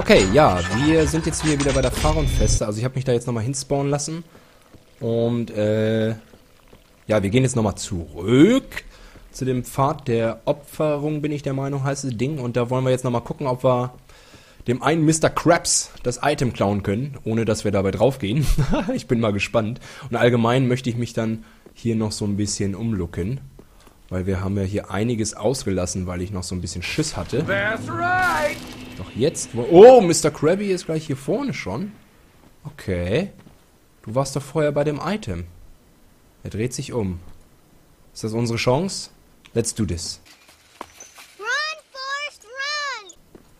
Okay, ja, wir sind jetzt hier wieder bei der Pharaon-Feste. Also ich habe mich da jetzt nochmal hinspawnen lassen. Und, ja, wir gehen jetzt nochmal zurück zu dem Pfad der Opferung, bin ich der Meinung, heißt das Ding. Und da wollen wir jetzt nochmal gucken, ob wir dem einen Mr. Krabs das Item klauen können, ohne dass wir dabei draufgehen. Ich bin mal gespannt. Und allgemein möchte ich mich dann hier noch so ein bisschen umlooken. Weil wir haben ja hier einiges ausgelassen, weil ich noch so ein bisschen Schiss hatte. That's right. Doch jetzt... Oh, Mr. Krabby ist gleich hier vorne schon. Okay. Du warst doch vorher bei dem Item. Er dreht sich um. Ist das unsere Chance? Let's do this. Run, Forrest, run!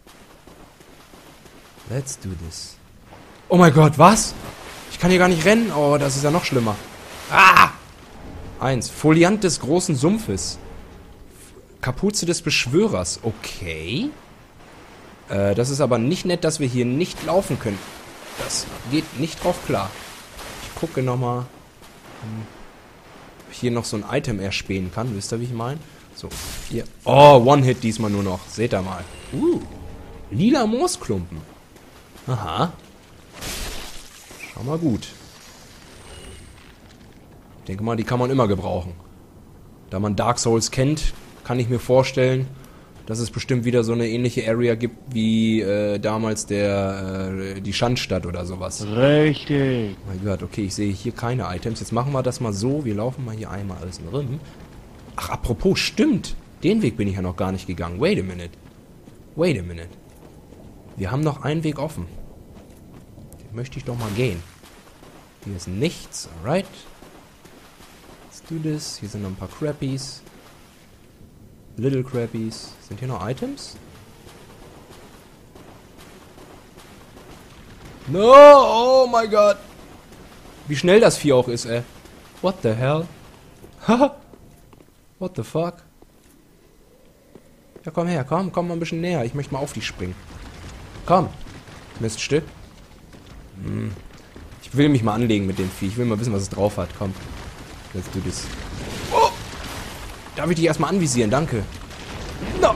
Let's do this. Oh mein Gott, was? Ich kann hier gar nicht rennen. Oh, das ist ja noch schlimmer. Ah! 1. Foliant des großen Sumpfes. Kapuze des Beschwörers. Okay. Das ist aber nicht nett, dass wir hier nicht laufen können. Das geht nicht drauf klar. Ich gucke nochmal, ob ich hier noch so ein Item erspähen kann. Wisst ihr, wie ich meine? So, hier. Oh, One-Hit diesmal nur noch. Seht ihr mal. Lila Moosklumpen. Aha. Schau mal gut. Ich denke mal, die kann man immer gebrauchen. Da man Dark Souls kennt, kann ich mir vorstellen, dass es bestimmt wieder so eine ähnliche Area gibt wie damals die Schandstadt oder sowas. Richtig. Mein Gott, okay, ich sehe hier keine Items. Jetzt machen wir das mal so. Wir laufen mal hier einmal alles rum. Ach, apropos, stimmt. Den Weg bin ich ja noch gar nicht gegangen. Wait a minute. Wait a minute. Wir haben noch einen Weg offen. Den möchte ich doch mal gehen. Hier ist nichts, alright. Let's do this. Hier sind noch ein paar Crappies. Little Crappies. Sind hier noch Items? No! Oh mein Gott! Wie schnell das Vieh auch ist, ey. What the hell? Haha! What the fuck? Ja, komm her, komm mal ein bisschen näher. Ich möchte mal auf dich springen. Komm. Miststück. Ich will mich mal anlegen mit dem Vieh. Ich will mal wissen, was es drauf hat. Komm. Let's do this. Oh! Darf ich dich erstmal anvisieren? Danke. No!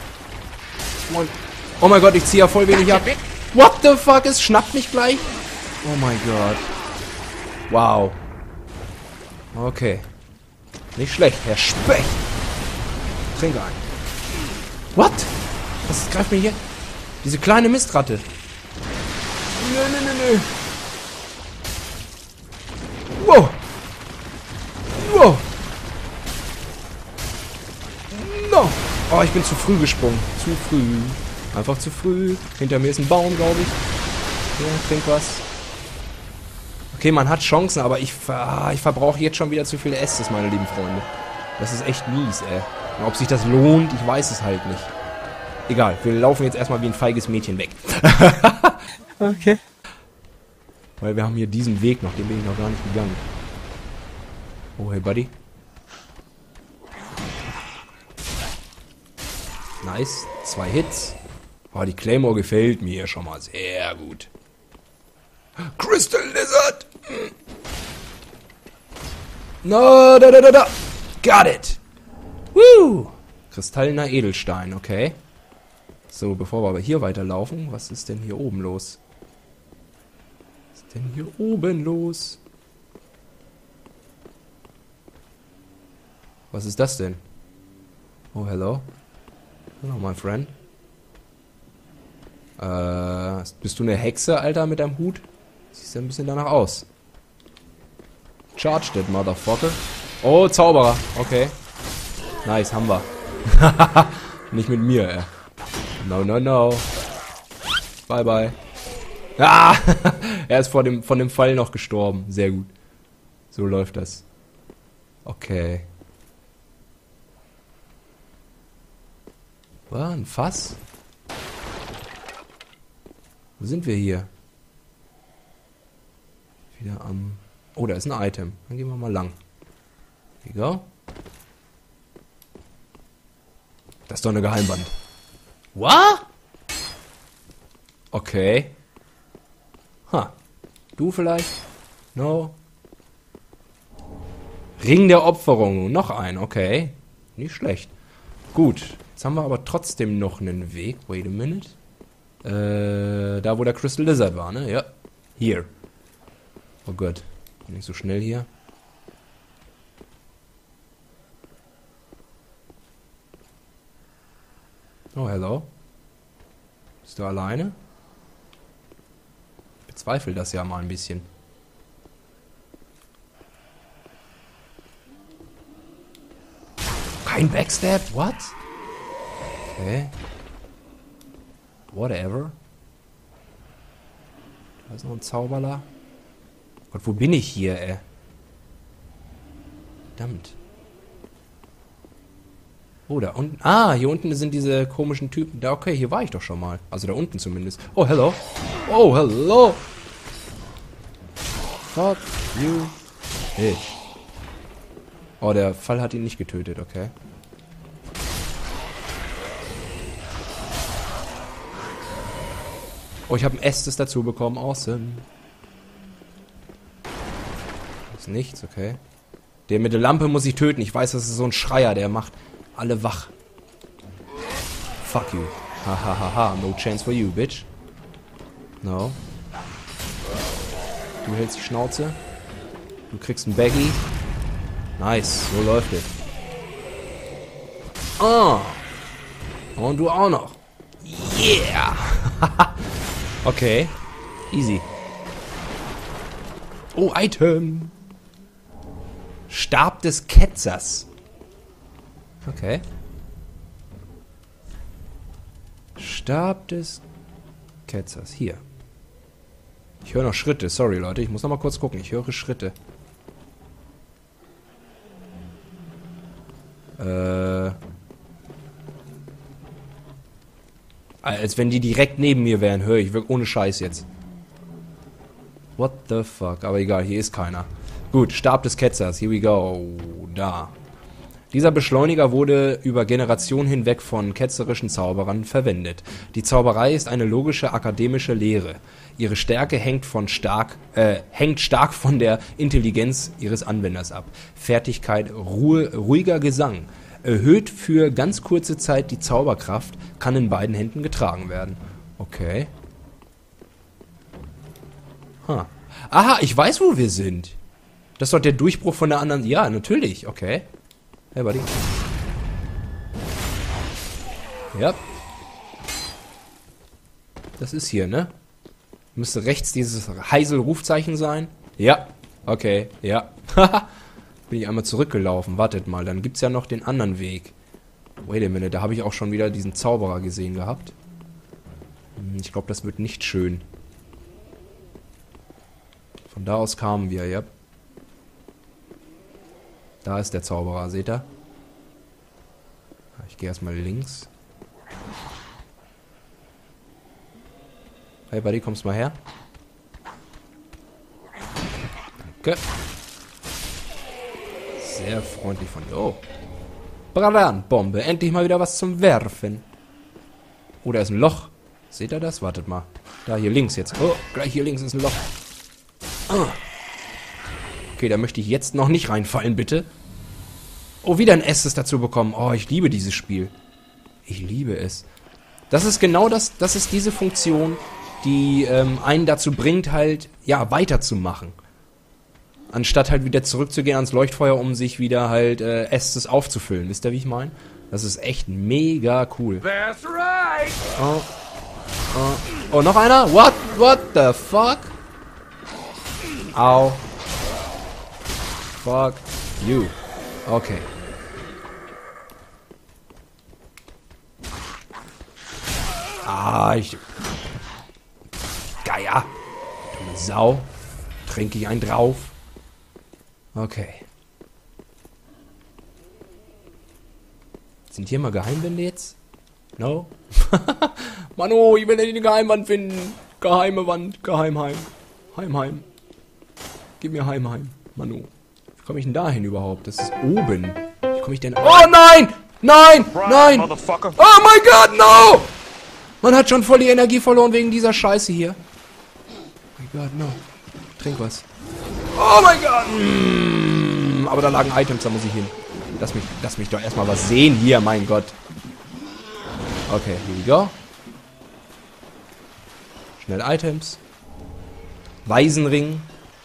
Oh mein Gott, ich ziehe ja voll wenig ab. What the fuck? Es schnappt mich gleich. Oh mein Gott. Wow. Okay. Nicht schlecht, Herr Specht. Trinke ein. What? Was greift mir hier? Diese kleine Mistratte. Nö. Wow. Wow. No. Oh, ich bin zu früh gesprungen. Zu früh. Einfach zu früh. Hinter mir ist ein Baum, glaube ich. Ja, trink was. Okay, man hat Chancen, aber ich verbrauche jetzt schon wieder zu viele Estes, meine lieben Freunde. Das ist echt mies, ey. Und ob sich das lohnt, ich weiß es halt nicht. Egal, wir laufen jetzt erstmal wie ein feiges Mädchen weg. Okay. Weil wir haben hier diesen Weg noch, den bin ich noch gar nicht gegangen. Oh, hey, Buddy. Nice. 2 Hits. Oh, die Claymore gefällt mir schon mal sehr gut. Crystal Lizard! No, da. Got it! Woo! Kristallener Edelstein, okay. So, bevor wir aber hier weiterlaufen, was ist denn hier oben los? Was ist denn hier oben los? Was ist das denn? Oh, hello. Hello, my friend. Bist du eine Hexe, Alter, mit deinem Hut? Siehst ja ein bisschen danach aus. Charge that, motherfucker. Oh, Zauberer. Okay. Nice, haben wir. Nicht mit mir, ey. No. Bye. Ah! Er ist von dem Pfeil noch gestorben. Sehr gut. So läuft das. Okay. Was? Ein Fass? Wo sind wir hier? Wieder am... Oh, da ist ein Item. Dann gehen wir mal lang. Here we go. Das ist doch eine Geheimwand. What? Okay. Ha. Du vielleicht? No. Ring der Opferung. Noch ein. Okay. Nicht schlecht. Gut. Jetzt haben wir aber trotzdem noch einen Weg. Wait a minute. Da, wo der Crystal Lizard war, ne? Ja. Hier. Oh Gott. Nicht so schnell hier. Oh, hello. Bist du alleine? Ich bezweifle das ja mal ein bisschen. Kein Backstab? What? Okay. Whatever. Da ist noch ein Zauberler. Gott, wo bin ich hier, ey? Verdammt. Oh, da unten. Ah, hier unten sind diese komischen Typen. Da, okay, hier war ich doch schon mal. Also da unten zumindest. Oh, hello. Oh, hello. Fuck you. Bitch. Oh, der Fall hat ihn nicht getötet, okay. Oh, ich habe ein Estes dazu bekommen. Awesome. Ist nichts, okay. Der mit der Lampe muss ich töten. Ich weiß, das ist so ein Schreier, der macht alle wach. Fuck you. Hahaha. No chance for you, bitch. No. Du hältst die Schnauze. Du kriegst ein Baggy. Nice. So läuft es. Ah. Und du auch noch. Yeah. Okay. Easy. Oh, Item. Stab des Ketzers. Okay. Stab des Ketzers. Hier. Ich höre noch Schritte. Sorry, Leute. Ich muss noch mal kurz gucken. Ich höre Schritte. Als wenn die direkt neben mir wären. Höre ich wirklich ohne Scheiß jetzt. What the fuck? Aber egal, hier ist keiner. Gut, Stab des Ketzers. Here we go. Da. Dieser Beschleuniger wurde über Generationen hinweg von ketzerischen Zauberern verwendet. Die Zauberei ist eine logische akademische Lehre. Ihre Stärke hängt stark von der Intelligenz ihres Anwenders ab. Fertigkeit, ruhiger Gesang. Erhöht für ganz kurze Zeit die Zauberkraft, kann in beiden Händen getragen werden. Okay. Huh. Aha, ich weiß, wo wir sind. Das ist doch der Durchbruch von der anderen... Ja, natürlich. Okay. Hey, Buddy. Ja. Das ist hier, ne? Müsste rechts dieses Heisel-Rufzeichen sein. Ja. Okay. Ja. Bin ich einmal zurückgelaufen. Wartet mal, dann gibt's ja noch den anderen Weg. Wait a minute, da habe ich auch schon wieder diesen Zauberer gesehen gehabt. Ich glaube, das wird nicht schön. Von da aus kamen wir, ja. Da ist der Zauberer, seht ihr? Ich gehe erstmal links. Hey Buddy, kommst mal her? Danke. Sehr freundlich von dir. Oh. Brandbombe. Endlich mal wieder was zum Werfen. Oh, da ist ein Loch. Seht ihr das? Wartet mal. Da, hier links jetzt. Oh, gleich hier links ist ein Loch. Ah. Okay, da möchte ich jetzt noch nicht reinfallen, bitte. Oh, wieder ein Esses dazu bekommen. Oh, ich liebe dieses Spiel. Ich liebe es. Das ist genau das, das ist diese Funktion, die einen dazu bringt, halt, ja, weiterzumachen. Anstatt halt wieder zurückzugehen ans Leuchtfeuer, um sich wieder halt Esses aufzufüllen. Wisst ihr, wie ich meine? Das ist echt mega cool. That's right. Oh. Oh, noch einer? What the fuck? Au. Fuck you. Okay. Ah, Geier. Du Sau. Trinke ich einen drauf. Okay. Sind hier mal Geheimwände jetzt? No? Mano, ich will nicht die Geheimwand finden. Geheime Wand. Geheimheim. Heimheim. Gib mir Heimheim. Manu. Wie komme ich denn da hin überhaupt? Das ist oben. Wie komme ich denn... Oh nein! Nein! Nein! Oh mein Gott, no! Man hat schon voll die Energie verloren wegen dieser Scheiße hier. Oh mein Gott, no. Trink was. Oh mein Gott! Aber da lagen Items, da muss ich hin. Lass mich doch erstmal was sehen hier, mein Gott. Okay, here we go. Schnell Items. Waisenring.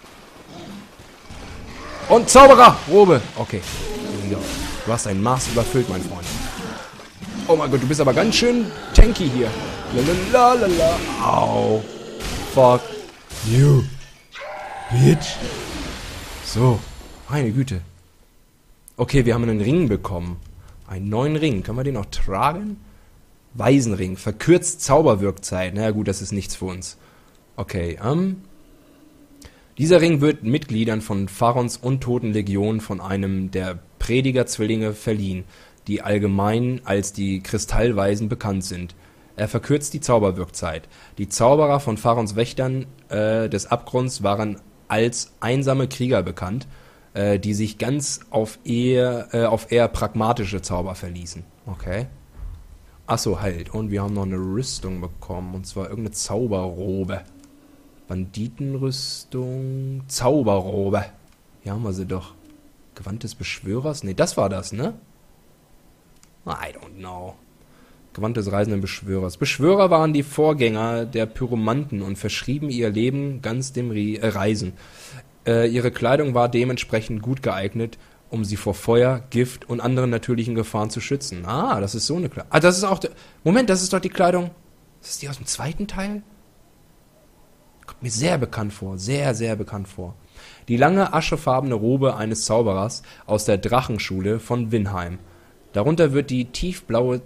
Und Zaubererrobe. Okay. Du hast ein Maß überfüllt, mein Freund. Oh mein Gott, du bist aber ganz schön tanky hier. Lalalala. Au. Fuck you. Bitch. So. Meine Güte. Okay, wir haben einen Ring bekommen. Einen neuen Ring. Können wir den noch tragen? Waisenring. Verkürzt Zauberwirkzeit. Na gut, das ist nichts für uns. Okay, dieser Ring wird Mitgliedern von Pharons Untotenlegion von einem der Predigerzwillinge verliehen, die allgemein als die Kristallweisen bekannt sind. Er verkürzt die Zauberwirkzeit. Die Zauberer von Pharons Wächtern des Abgrunds waren als einsame Krieger bekannt, die sich ganz auf eher pragmatische Zauber verließen. Okay. Achso, halt. Und wir haben noch eine Rüstung bekommen. Und zwar irgendeine Zauberrobe. Banditenrüstung. Zauberrobe. Hier haben wir sie doch. Gewand des Beschwörers? Ne, das war das, ne? I don't know. Gewand des reisenden Beschwörers. Beschwörer waren die Vorgänger der Pyromanten und verschrieben ihr Leben ganz dem Reisen. Ihre Kleidung war dementsprechend gut geeignet, um sie vor Feuer, Gift und anderen natürlichen Gefahren zu schützen. Ah, das ist so eine Kleidung. Ah, das ist auch... Moment, das ist doch die Kleidung... Ist das die aus dem zweiten Teil? Kommt mir sehr bekannt vor. Sehr, sehr bekannt vor. Die lange aschefarbene Robe eines Zauberers aus der Drachenschule von Vinheim. Darunter wird der tiefblaue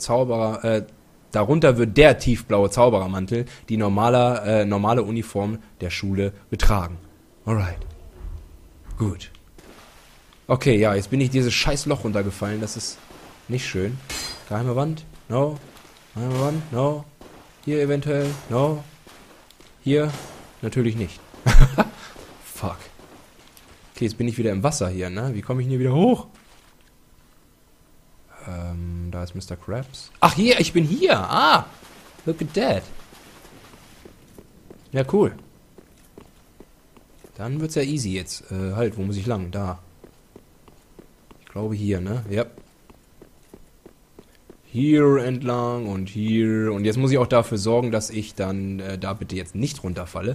Zauberermantel, die normale Uniform der Schule betragen. Alright. Gut. Okay, ja, jetzt bin ich dieses scheiß Loch runtergefallen. Das ist nicht schön. Geheime Wand? No. Geheime Wand? No. Hier eventuell? No. Hier? Natürlich nicht. Fuck. Okay, jetzt bin ich wieder im Wasser hier, ne? Wie komme ich denn hier wieder hoch? Da ist Mr. Krabs. Ach, hier, ich bin hier. Ah, look at that. Ja, cool. Dann wird's ja easy jetzt. Halt, wo muss ich lang? Da. Ich glaube hier, ne? Ja. Hier entlang und hier. Und jetzt muss ich auch dafür sorgen, dass ich dann da bitte jetzt nicht runterfalle.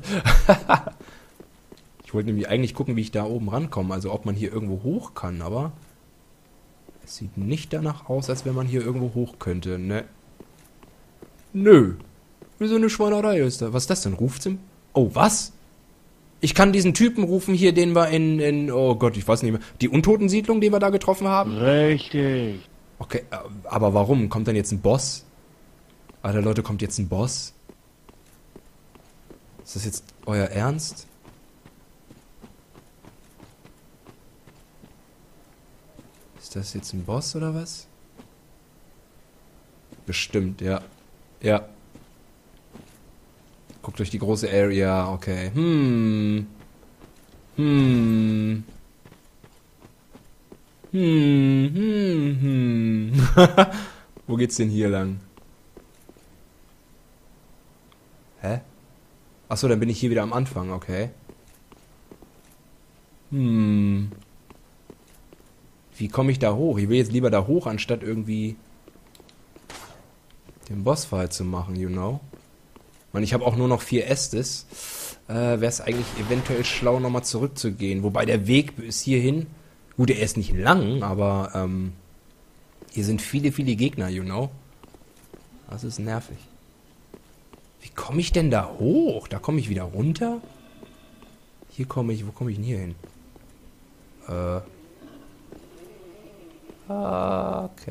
Ich wollte nämlich eigentlich gucken, wie ich da oben rankomme. Also ob man hier irgendwo hoch kann, aber... Es sieht nicht danach aus, als wenn man hier irgendwo hoch könnte, ne? Nö. Wie so eine Schweinerei ist da. Was ist das denn? Rufzim? Oh, was? Ich kann diesen Typen rufen hier, den wir in... Oh Gott, ich weiß nicht mehr. Die Untotensiedlung, die wir da getroffen haben? Richtig. Okay, aber warum? Kommt dann jetzt ein Boss? Alter Leute, kommt jetzt ein Boss? Ist das jetzt euer Ernst? Ist das jetzt ein Boss oder was? Bestimmt, ja. Ja. Guckt durch die große Area, okay. Wo geht's denn hier lang? Hä? Achso, dann bin ich hier wieder am Anfang, okay. Wie komme ich da hoch? Ich will jetzt lieber da hoch, anstatt irgendwie den Bossfight zu machen, you know? Und ich habe auch nur noch 4 Estes. Wäre es eigentlich eventuell schlau, nochmal zurückzugehen. Wobei der Weg bis hierhin... Gut, er ist nicht lang, aber hier sind viele, viele Gegner, you know? Das ist nervig. Wie komme ich denn da hoch? Da komme ich wieder runter? Hier komme ich... Wo komme ich denn hier hin? Okay.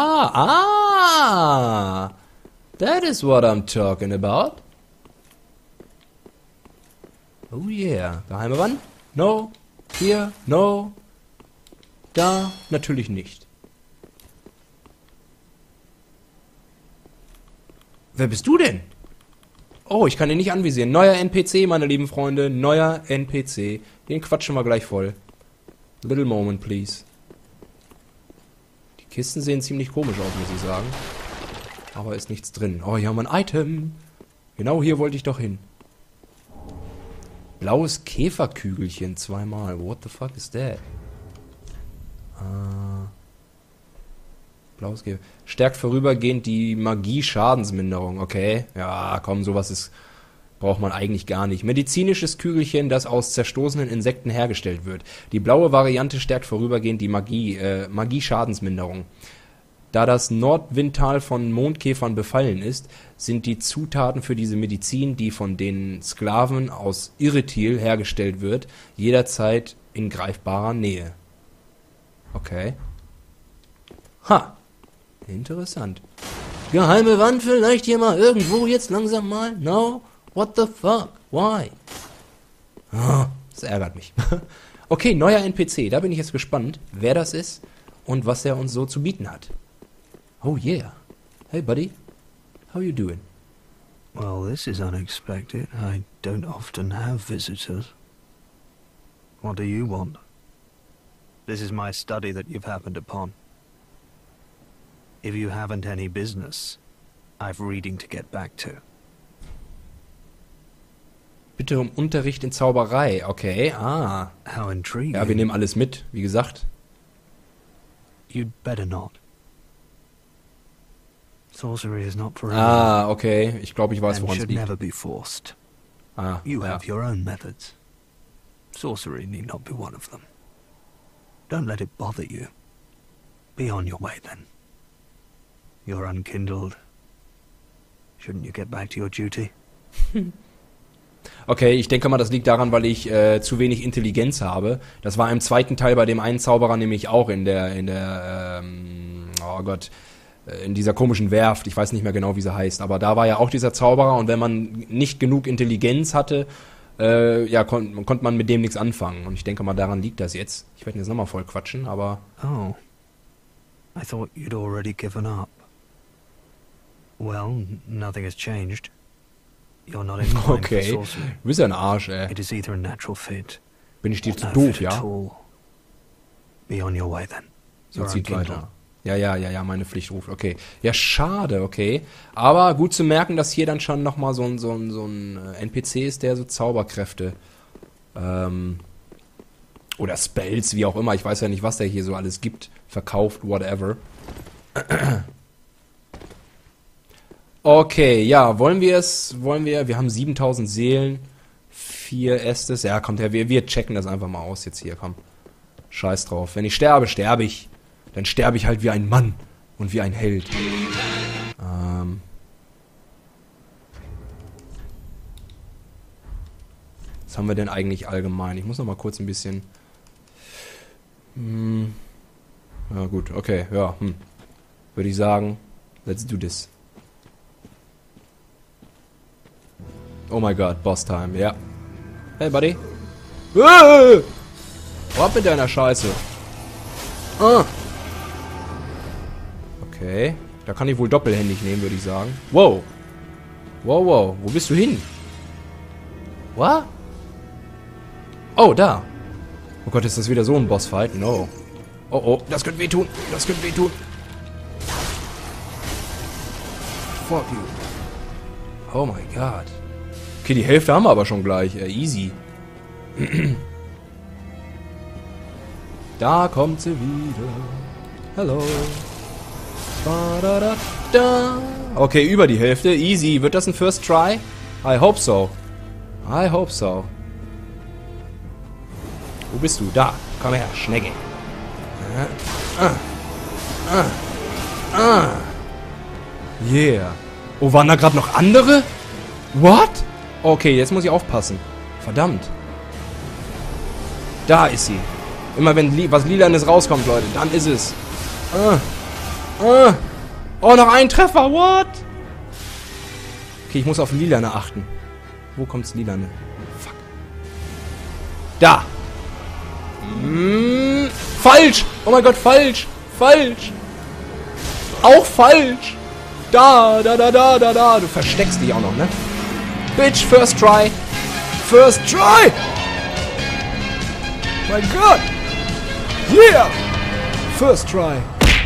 That is what I'm talking about. Oh yeah. Geheime Wand? No. Hier? No. Da? Natürlich nicht. Wer bist du denn? Oh, ich kann ihn nicht anvisieren. Neuer NPC, meine lieben Freunde. Neuer NPC. Den quatschen wir gleich voll. Little moment, please. Die Kisten sehen ziemlich komisch aus, muss ich sagen. Aber ist nichts drin. Oh, hier haben wir ein Item. Genau hier wollte ich doch hin. Blaues Käferkügelchen zweimal. What the fuck is that? Blaues Käfer. Stärkt vorübergehend die Magie-Schadensminderung. Okay. Ja, komm, sowas ist... Braucht man eigentlich gar nicht. Medizinisches Kügelchen, das aus zerstoßenen Insekten hergestellt wird. Die blaue Variante stärkt vorübergehend die Magie-Schadensminderung. Da das Nordwindtal von Mondkäfern befallen ist, sind die Zutaten für diese Medizin, die von den Sklaven aus Irithil hergestellt wird, jederzeit in greifbarer Nähe. Okay. Ha! Interessant. Geheime Wand vielleicht hier mal irgendwo jetzt langsam mal? No? What the fuck? Why? Oh, das ärgert mich. Okay, neuer NPC. Da bin ich jetzt gespannt, wer das ist und was er uns so zu bieten hat. Oh yeah. Hey buddy. How you doing? Well, this is unexpected. I don't often have visitors. What do you want? This is my study that you've happened upon. If you haven't any business, I've reading to get back to. Bitte um Unterricht in Zauberei. Okay, ah. How intriguing. Ja, wir nehmen alles mit, wie gesagt. You'd better not. Sorcery is not for Ah, okay. Ich glaube, ich weiß, and woran es should liegt. never be forced. Ah, You ja. have your own methods. Sorcery need not be one of them. Don't let it bother you. Be on your way then. You're unkindled. Shouldn't you get back to your duty? Okay, ich denke mal, das liegt daran, weil ich zu wenig Intelligenz habe. Das war im zweiten Teil bei dem einen Zauberer nämlich auch in dieser komischen Werft. Ich weiß nicht mehr genau, wie sie heißt. Aber da war ja auch dieser Zauberer und wenn man nicht genug Intelligenz hatte, konnte man mit dem nichts anfangen. Und ich denke mal, daran liegt das jetzt. Ich werde ihn jetzt nochmal voll quatschen, aber... Oh. I thought you'd already given up. Well, nothing has changed. You're not inclined for Okay, sorcery. du bist ja ein Arsch, ey. It is either a natural fit Bin ich dir zu or no doof, fit at ja? all. Be on your way then. So You're zieht unkindled. weiter. Ja, meine Pflicht ruft. Okay. Ja, schade, okay. Aber gut zu merken, dass hier dann schon nochmal so ein NPC ist, der so Zauberkräfte oder Spells, wie auch immer. Ich weiß ja nicht, was der hier so alles gibt. Verkauft, whatever. Okay, ja, wir haben 7000 Seelen, 4 Estes. Ja, kommt her, wir checken das einfach mal aus jetzt hier, komm. Scheiß drauf. Wenn ich sterbe, sterbe ich. Dann sterbe ich halt wie ein Mann und wie ein Held. Was haben wir denn eigentlich allgemein? Ich muss noch mal kurz ein bisschen... Ja gut, okay, ja. Würde ich sagen, let's do this. Oh my god, Boss Time, ja. Hey, Buddy. Ab mit deiner Scheiße. Okay. Da kann ich wohl doppelhändig nehmen, würde ich sagen. Wow. Wow. Wo bist du hin? What? Oh, da. Oh Gott, ist das wieder so ein Bossfight? No. Oh, das könnte wehtun. Fuck you. Oh my god. Okay, die Hälfte haben wir aber schon gleich. Easy. Da kommt sie wieder. Hallo. Ba-da-da-da. Okay, über die Hälfte. Easy. Wird das ein First Try? I hope so. Wo bist du? Da. Komm her, Schnecke. Yeah. Oh, waren da gerade noch andere? What? Okay, jetzt muss ich aufpassen. Verdammt. Da ist sie. Immer wenn was Lilanes rauskommt, Leute, dann ist es. Oh, noch ein Treffer. What? Okay, ich muss auf Lilane achten. Wo kommt's Lilane? Fuck. Da. Falsch. Oh mein Gott, falsch. Auch falsch. Da. Du versteckst dich auch noch, ne? Bitch, first try. Mein Gott. Yeah. First try.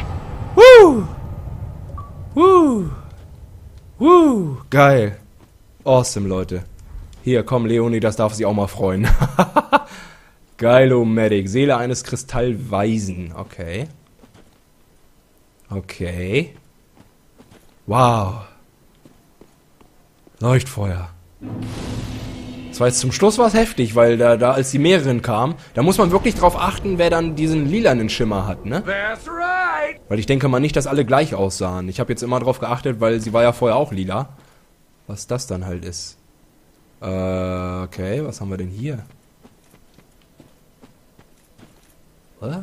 Woo. Geil. Awesome, Leute. Hier, komm, Leonie, das darf sich auch mal freuen. Geilomatic. Seele eines Kristallweisen. Okay. Wow. Leuchtfeuer. Das war jetzt zum Schluss was heftig, weil da als die mehreren kamen, da muss man wirklich drauf achten, wer dann diesen lilanen Schimmer hat, ne? That's right. Weil ich denke mal nicht, dass alle gleich aussahen. Ich habe jetzt immer drauf geachtet, weil sie war ja vorher auch lila. Was das dann halt ist. Okay, was haben wir denn hier? Was?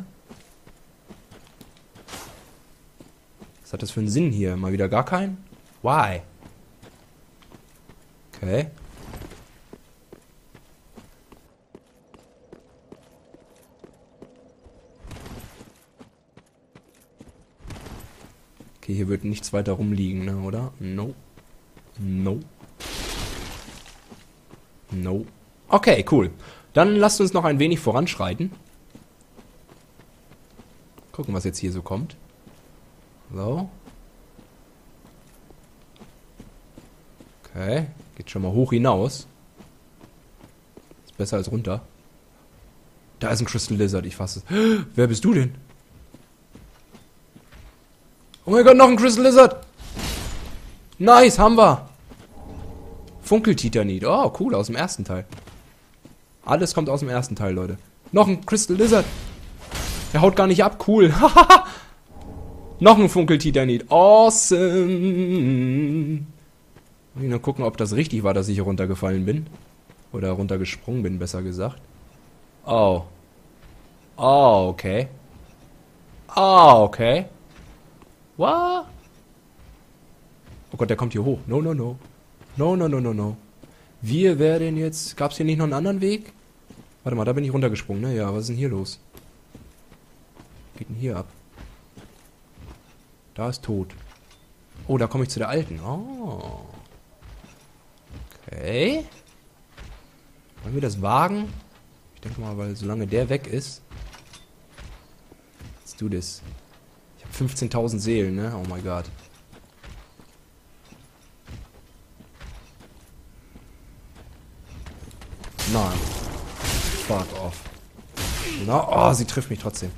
Was hat das für einen Sinn hier? Mal wieder gar keinen? Why? Okay. Okay, hier wird nichts weiter rumliegen, ne, oder? No. No. No. Okay, cool. Dann lasst uns noch ein wenig voranschreiten. Gucken, was jetzt hier so kommt. So. Okay. Geht schon mal hoch hinaus. Ist besser als runter. Da ist ein Crystal Lizard, ich fasse es. Wer bist du denn? Oh mein Gott, noch ein Crystal Lizard! Nice, haben wir! Funkeltitanit. Oh, cool, aus dem ersten Teil. Alles kommt aus dem ersten Teil, Leute. Noch ein Crystal Lizard. Der haut gar nicht ab. Cool. Noch ein Funkeltitanit. Awesome. Ich will nur gucken, ob das richtig war, dass ich hier runtergefallen bin. Oder runtergesprungen bin, besser gesagt. Oh. Oh, okay. Oh, okay. What? Oh Gott, der kommt hier hoch. No, no, no. No, no, no, no, no. Wir werden jetzt... Gab es hier nicht noch einen anderen Weg? Warte mal, da bin ich runtergesprungen, ne? Ja, was ist denn hier los? Was geht denn hier ab? Da ist tot. Oh, da komme ich zu der alten. Oh. Okay. Wollen wir das wagen? Ich denke mal, weil solange der weg ist... Let's do this. Ich habe 15.000 Seelen, ne? Oh my God. Nein. Fuck off. Na, oh, sie trifft mich trotzdem.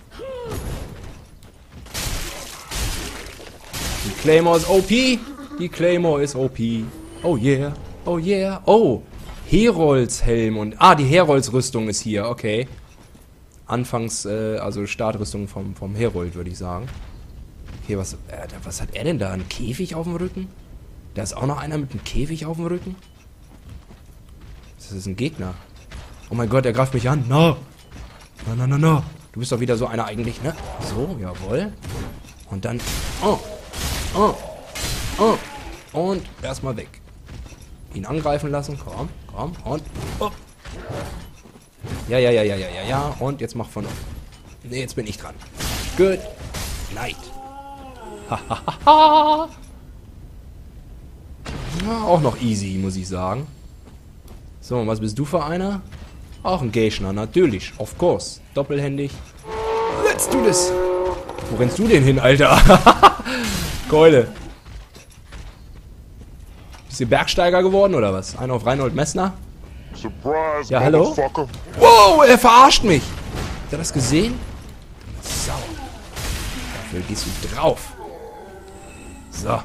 Die Claymore ist OP. Die Claymore ist OP. Oh yeah. Oh yeah. Oh. Herolds Helm und... Ah, die Herolds Rüstung ist hier. Okay. Anfangs, also Startrüstung vom Herold, würde ich sagen. Okay, was hat er denn da? Ein Käfig auf dem Rücken? Da ist auch noch einer mit einem Käfig auf dem Rücken? Das ist ein Gegner. Oh mein Gott, er greift mich an. No. No, no, no, no. Du bist doch wieder so einer eigentlich, ne? So, jawohl. Und dann... Oh. Oh. Oh. Und erstmal weg. Ihn angreifen lassen. Komm, komm. Und... Oh. Ja, ja, ja, ja, ja, ja, ja. Und jetzt mach von... Ne, jetzt bin ich dran. Good night. Hahaha. Ja, auch noch easy, muss ich sagen. So, und was bist du für einer? Auch ein Geishner, natürlich. Of course. Doppelhändig. Let's do this. Wo rennst du denn hin, Alter? Keule. Bist du Bergsteiger geworden, oder was? Einer auf Reinhold Messner? Surprise, Ja, hallo? motherfucker. Wow, er verarscht mich. Hat er das gesehen? Sau. Dafür gehst du drauf. So.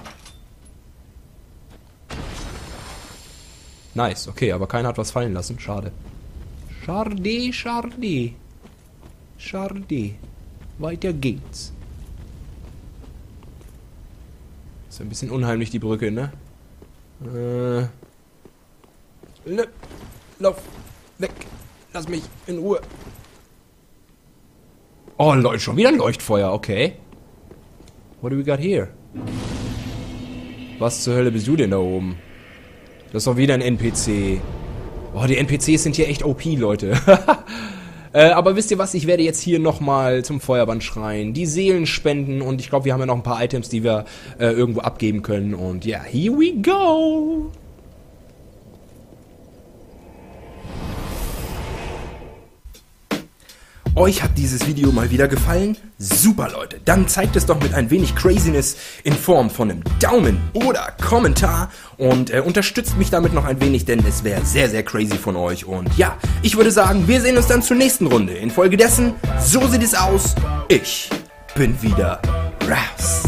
Nice, okay, aber keiner hat was fallen lassen. Schade. Schade, schade. Schade. Weiter geht's. Ist ein bisschen unheimlich, die Brücke, ne? Lauf. Weg. Lass mich in Ruhe. Oh, Leute, schon wieder ein Leuchtfeuer. Okay. What do we got here? Was zur Hölle bist du denn da oben? Das ist doch wieder ein NPC. Oh, die NPCs sind hier echt OP, Leute. Aber wisst ihr was? Ich werde jetzt hier nochmal zum Feuerband schreien. Die Seelen spenden. Und ich glaube, wir haben ja noch ein paar Items, die wir irgendwo abgeben können. Und ja, here we go. Euch hat dieses Video mal wieder gefallen? Super, Leute! Dann zeigt es doch mit ein wenig Craziness in Form von einem Daumen oder Kommentar und unterstützt mich damit noch ein wenig, denn es wäre sehr, sehr crazy von euch. Und ja, ich würde sagen, wir sehen uns dann zur nächsten Runde. Infolgedessen, so sieht es aus. Ich bin wieder raus.